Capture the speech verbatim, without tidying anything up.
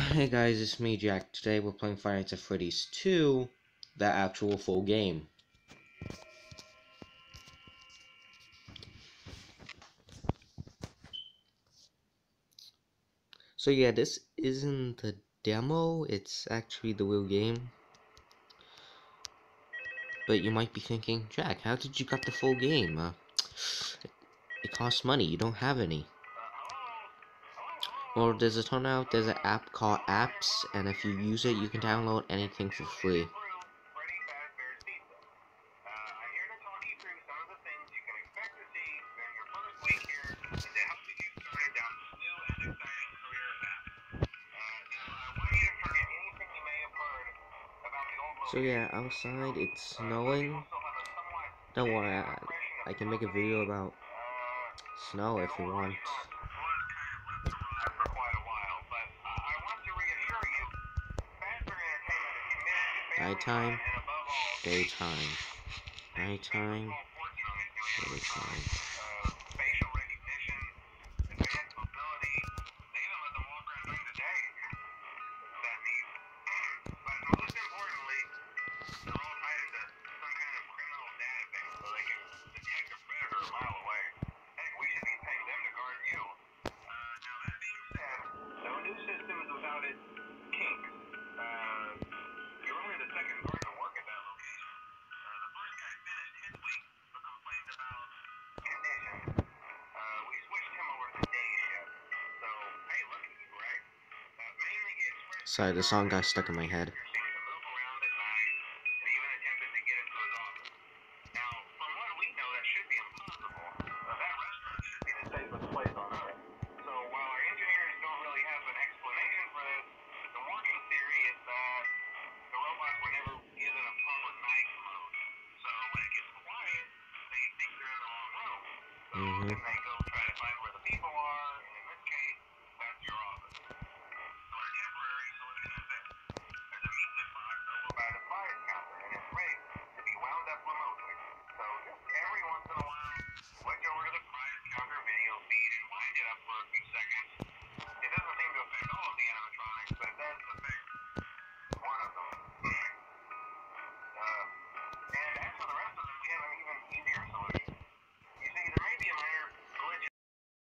Hey guys, it's me Jack. Today we're playing Five Nights at Freddy's two, the actual full game. So yeah, this isn't the demo, it's actually the real game. But you might be thinking, Jack, how did you get the full game? Uh, it, it costs money, you don't have any. Well, there's a turn out, there's an app called Apps, and if you use it, you can download anything for free. So yeah, outside it's snowing. Don't worry, I, I can make a video about snow if you want. Nighttime, daytime, nighttime, daytime. Sorry, the song got stuck in my head. Mm-hmm.